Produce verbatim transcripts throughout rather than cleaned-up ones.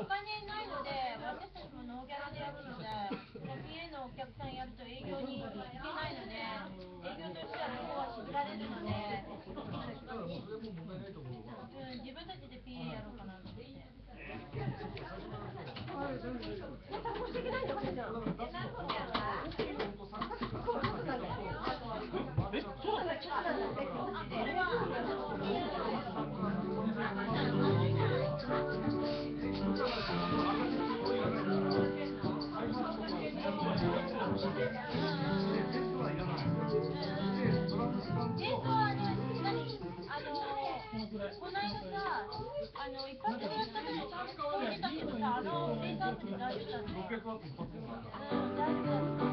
金ないので、私たちもノーギャラでやるので、ピエーのお客さんやると営業に行けないので、営業としてはそこは絞られるので、うん、自分たちで ピエー やろうかなと思って。この間さ、あの一発でやった時ちゃんと聞こえてたけどさ、あのレーザーアップで大丈夫だった。ろっぴゃくワット一発で。うん、大丈夫だった。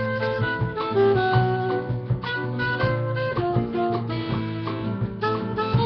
「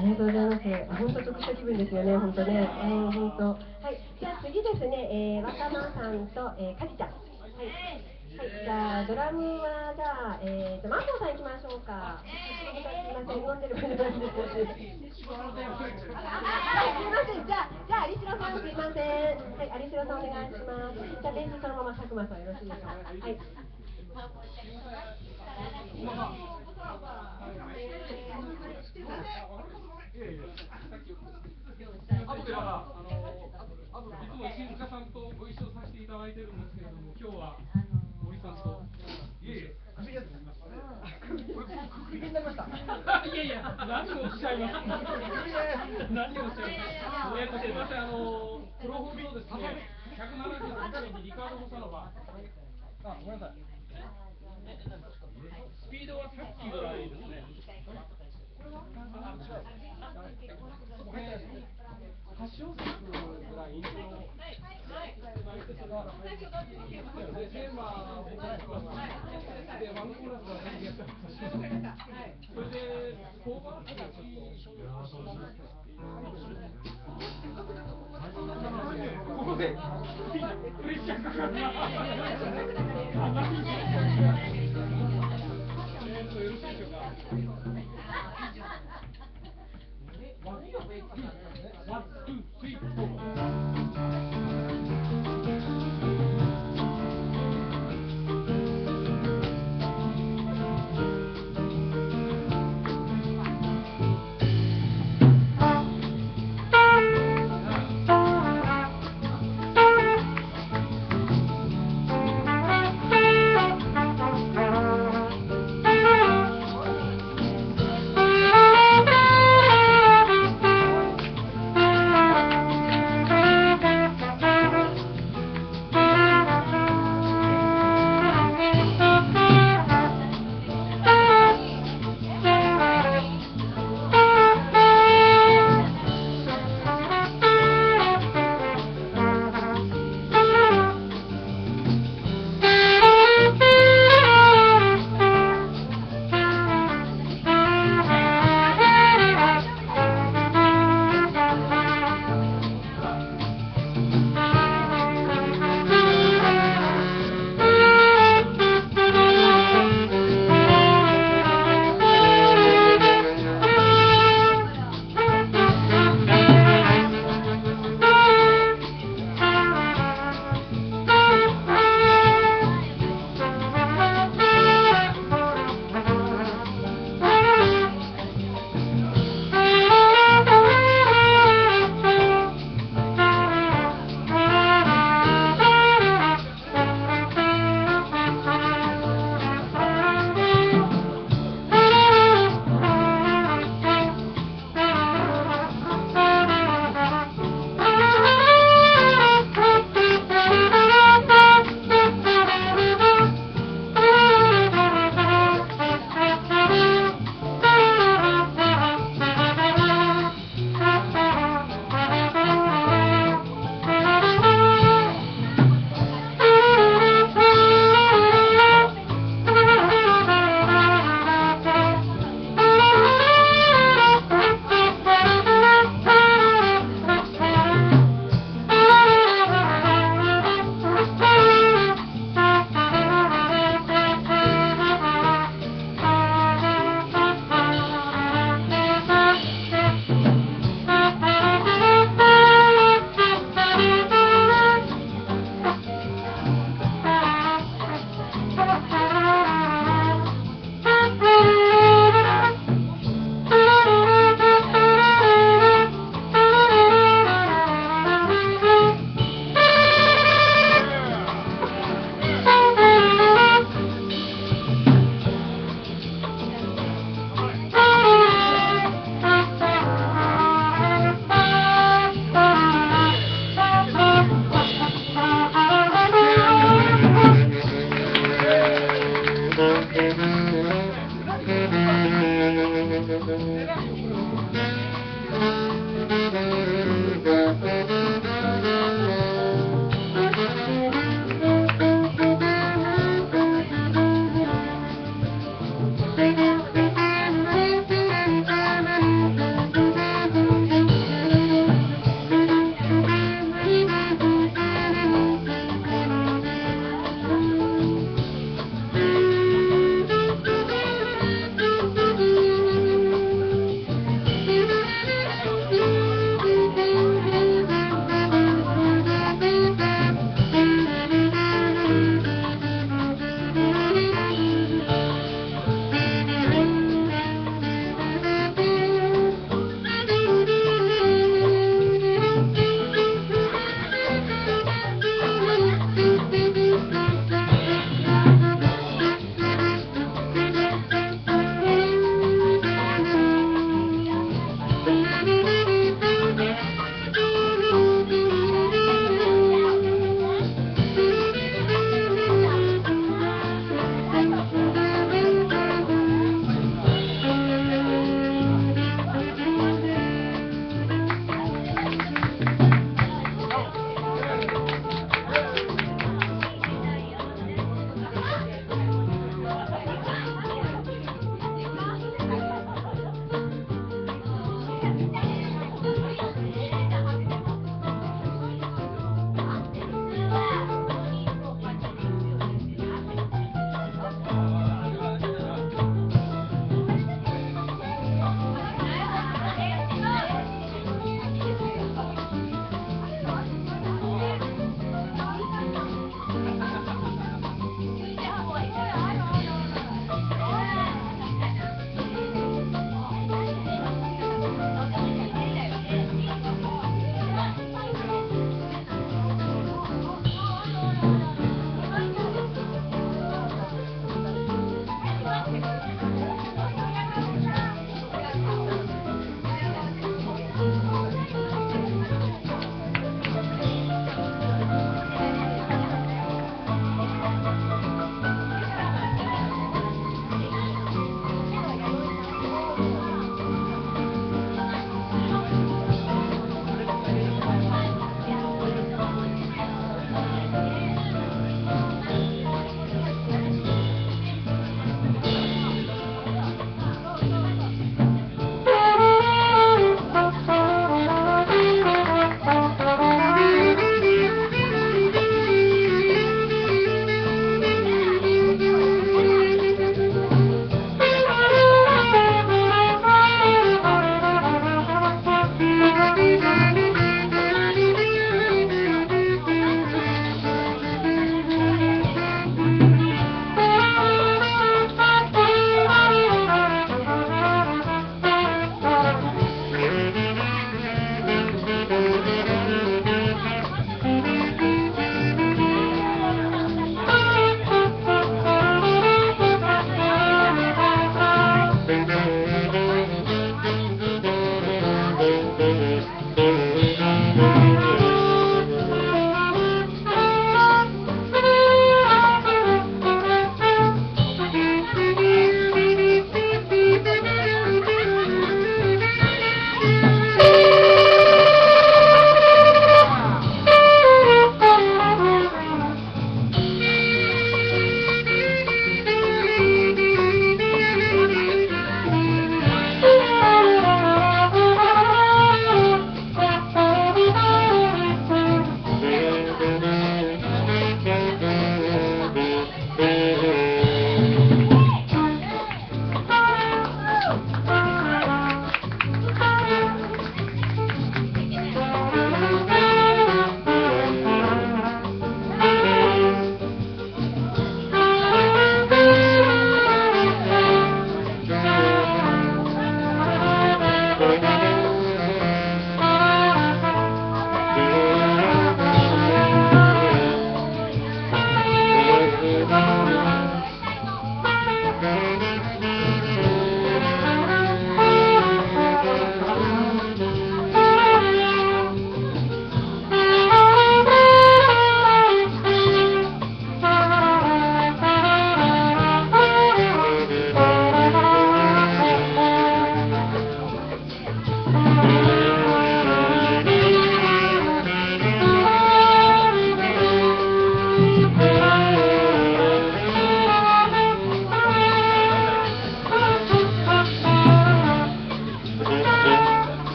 ありがとうございます。本当得した気分ですよね、本当ね。えー、本当。はい、じゃあ次ですね、えー、若間さんと、えー、かじちゃん。はい。はい、じゃあドラムはじゃあ、えーと、マンボウさん行きましょうか。すみません、飲んでる場合じゃないです。あ、すみません、じゃあ、じゃあ、有代さん、すみません。はい、有代さん、お願いします。じゃあ、ベンチそのまま佐久間さん、よろしいですか。はい。 あとでまだ、あの、あといつも石塚さんとご一緒させていただいてるんですけれども、今日は森さんと、いえいえ、首になりました。首になりました。いやいや、何をおっしゃいます。何をおっしゃいます。えっと、すみません、あの、プロフのですね、ひゃくななじゅうはちセンチリカード・ボサノバ。あ、ごめんなさい。スピードはさっきぐらいですね。発祥作ぐらい印象で、テーマをでワンコーラスがやってました。それでフォーバー形ここでプレッシャーかかった。えっとよろしいでしょうか。ワン、ツー、スリー、フォー。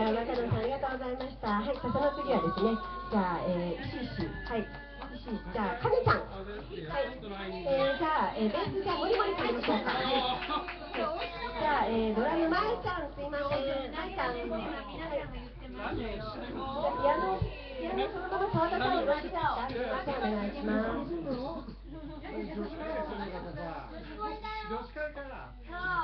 ゃあ、若野さんありがとうございました。はい、じゃあその次はですね、じゃあ、えー、石石、はい、石石、じゃあ、神さん。はい、えー、じゃあ、えー、ベースじゃあ、森森さんいましょうか。はい。はい、じゃあ、えー、ドラム、まえちゃん、すいません。まえちゃん。はい。ピアノ、ピアノそのまま澤田さんよろしいですか。すいません、お願いします。 女子会かな。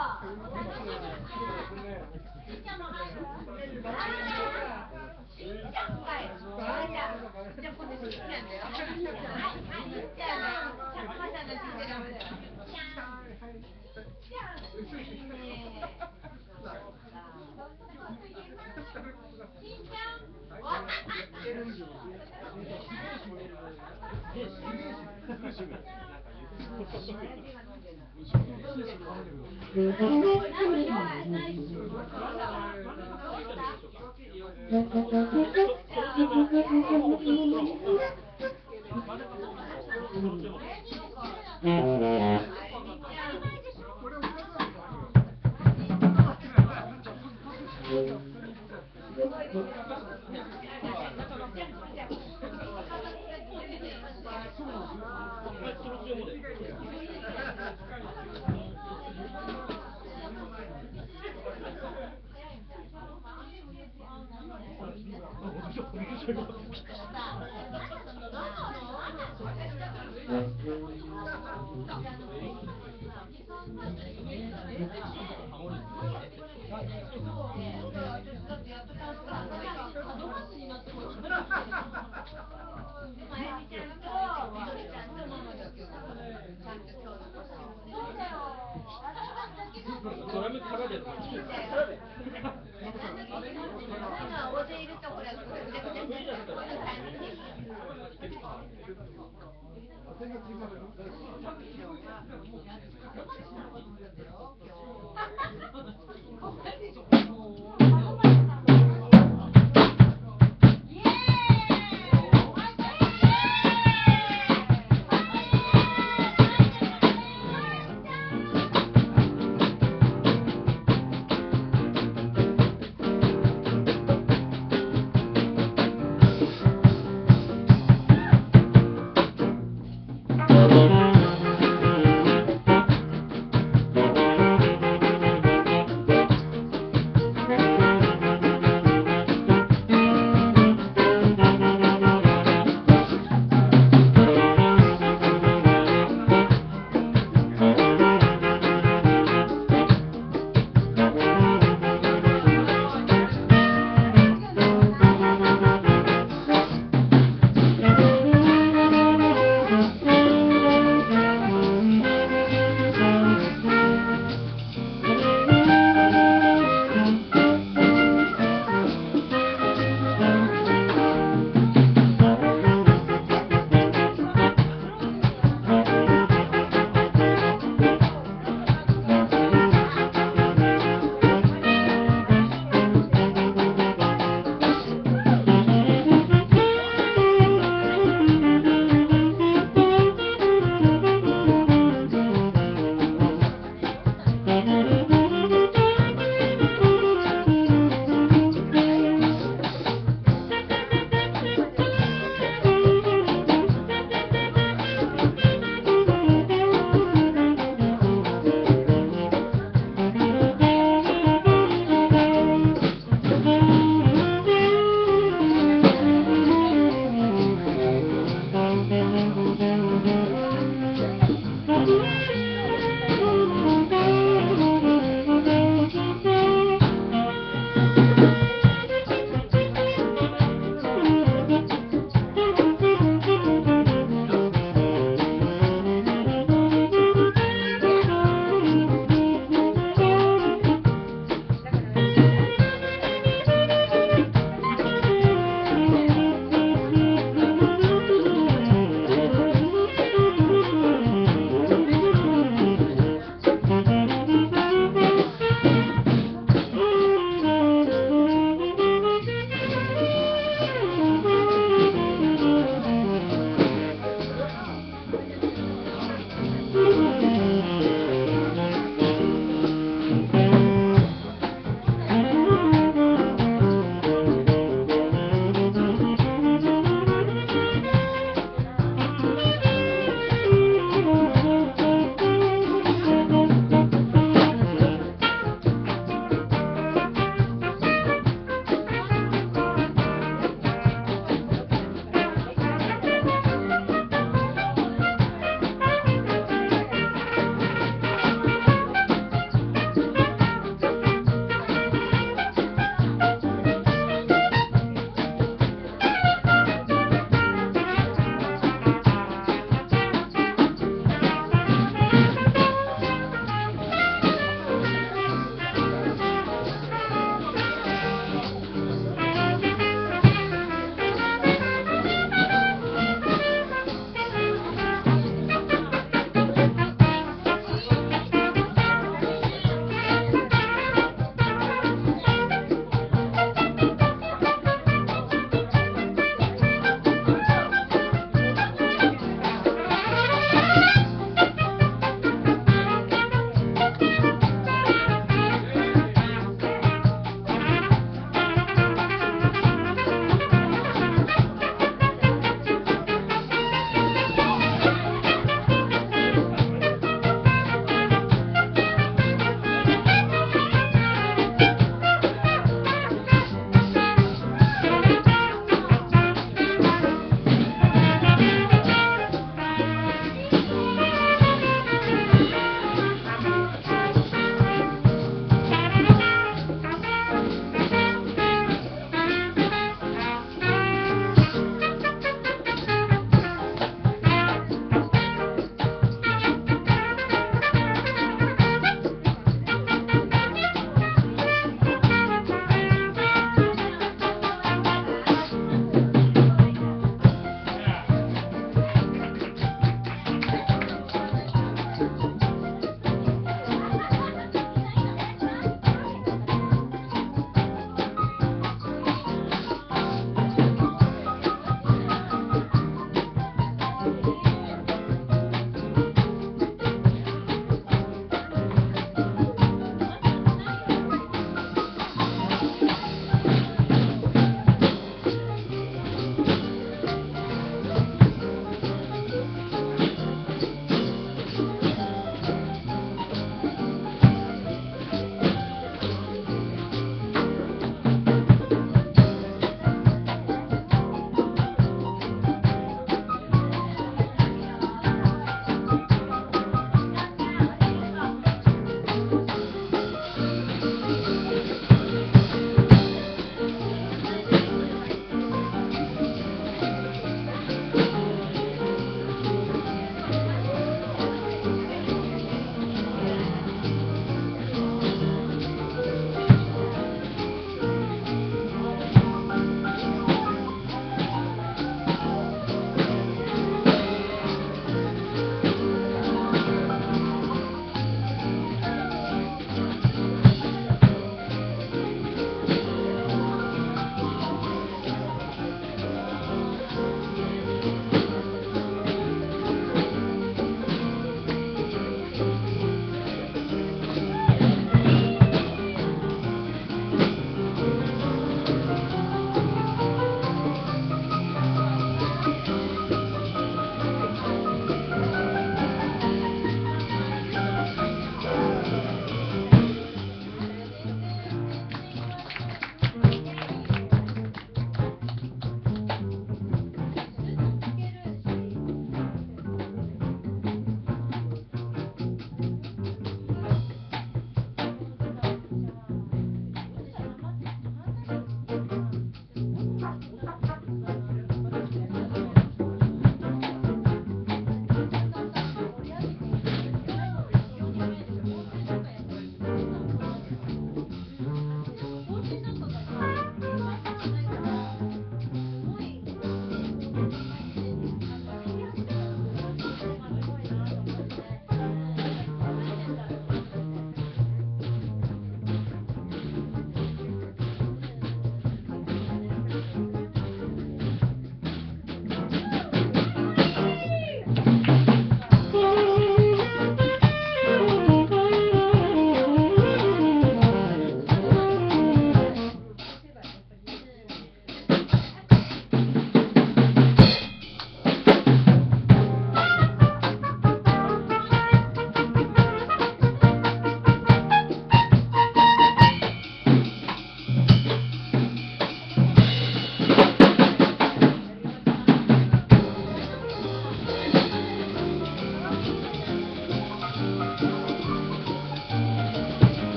ドラムからで。 はい、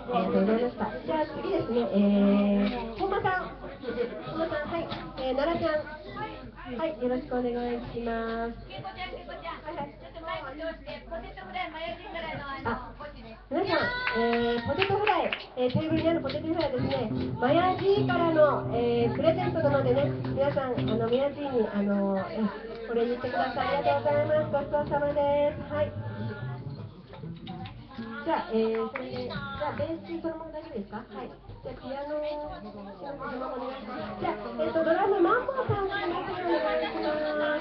ありがとうございました。じゃあ次ですね、えー、本間さん、本間さん、はい、えー、奈良ちゃん、はい、よろしくお願いします。 けいこちゃん、けいこちゃん、はいはい、ちょっと前に通して、ポテトフライ、マヨチンぐらいのあの、こっちね。 皆さん、えー、ポテトフライ、えー、テーブルにあるポテトフライですね、マヤジーからの、えー、プレゼントなのでね、皆さん、あのマヤジーにあの、えー、これ言ってください。ありがとうございます。ごちそうさまです。はい。じゃあ、えー、それで、じゃあ、ベースそのまま大丈夫ですか？はい。じゃあ、ピアノ、そのままお願いします。じゃあ、えっと、ドラム、マンボウさん、お願いします。はい。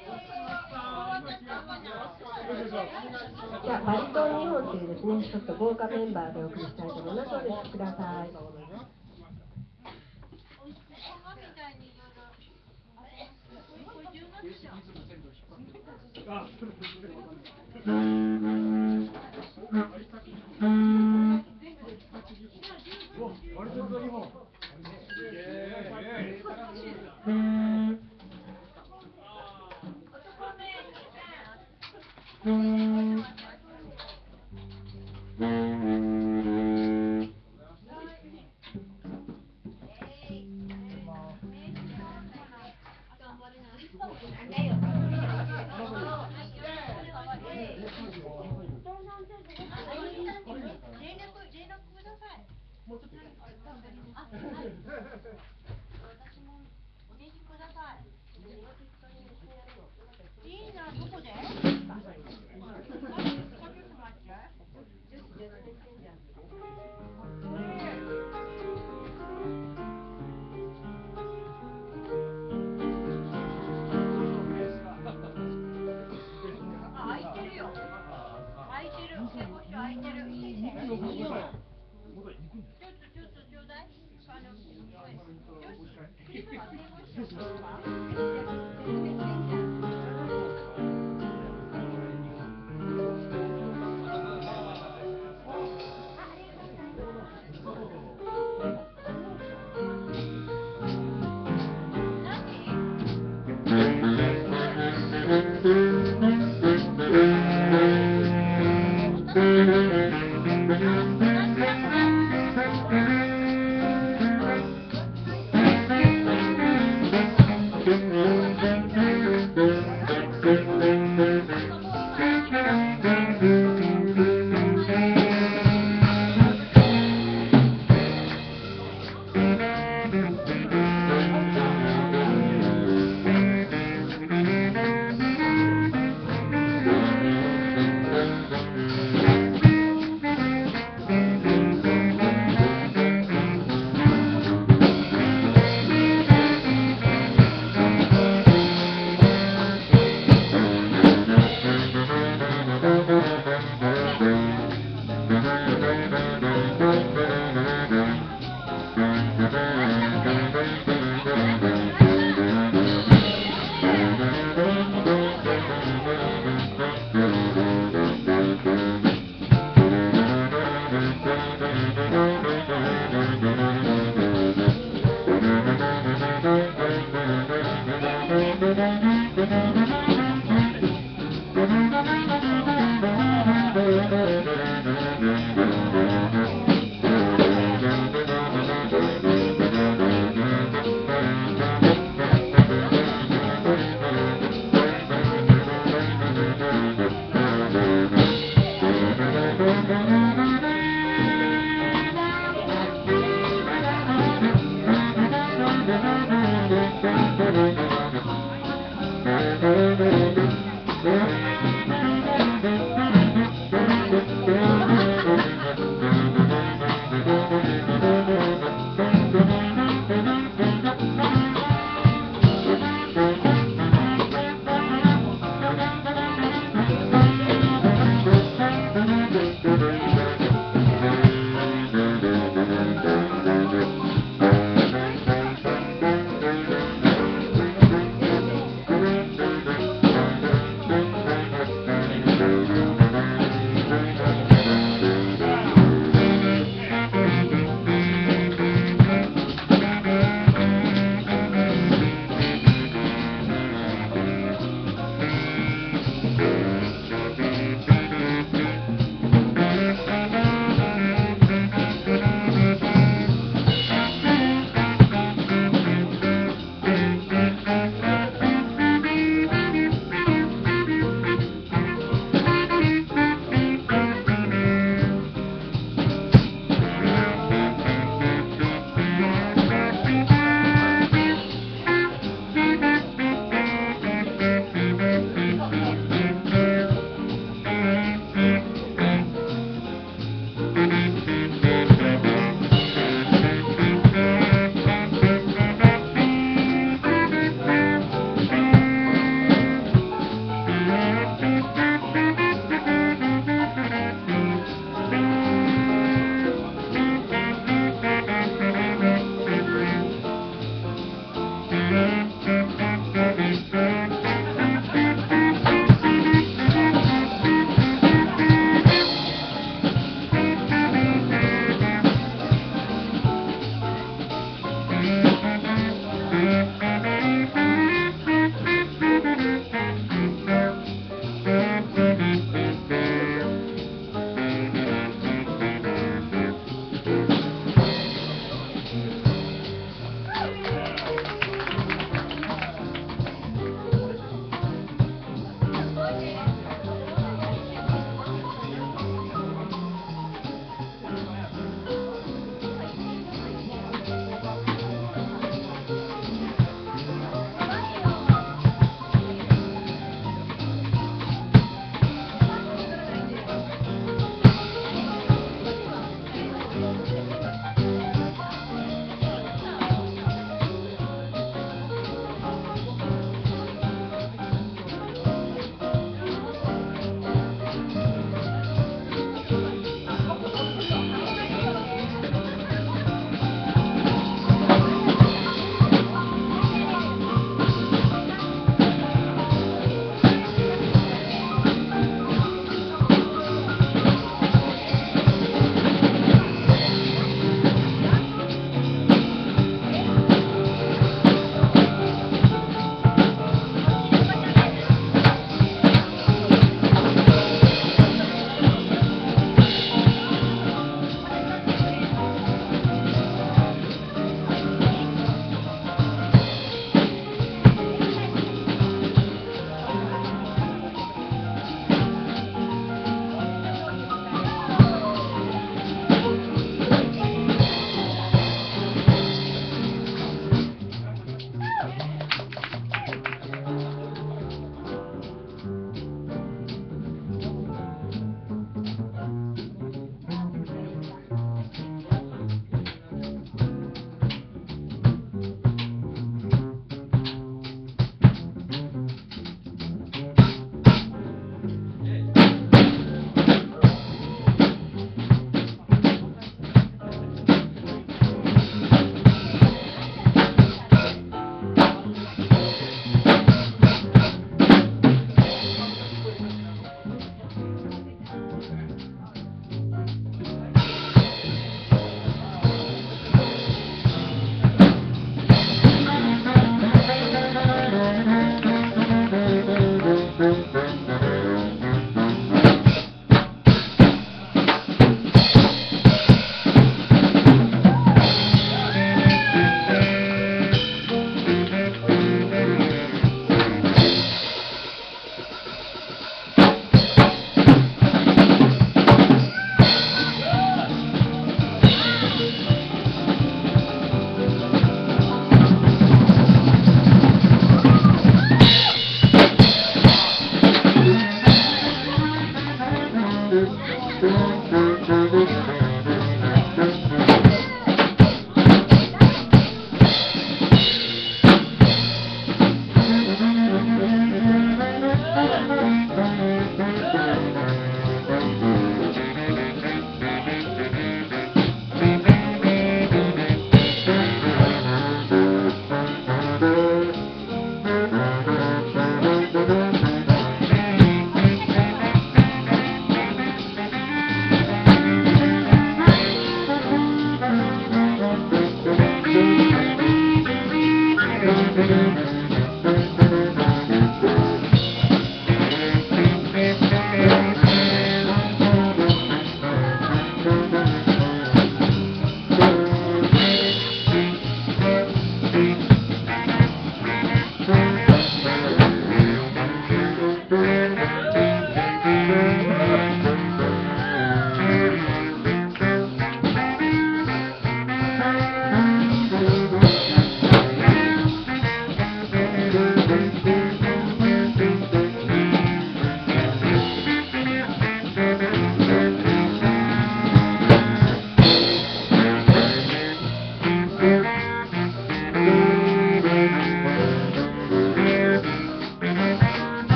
じゃあ、バリトンにほんというですね、ちょっと豪華メンバーでお送りしたいと思いますので、お聴きください。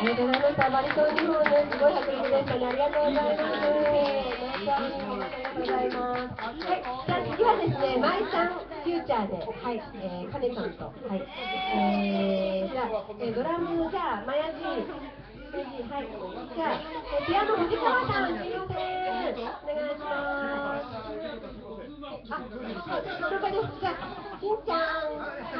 りがとうございました。バリ島日本ね、すごい迫力でしたね。ありがとうございます。本当にありがとうございます。はい、じゃあ次はですね、マイさんフューチャーで、はい、えー、カネさんと、はい、えー、じゃあ、えー、ドラム、じゃあ、マヤジー、マヤジー、はい、じゃあ、えー、ピアノ、藤川さん、すみません、お願いします。あ、そう、了解です。じゃあ、しんちゃん。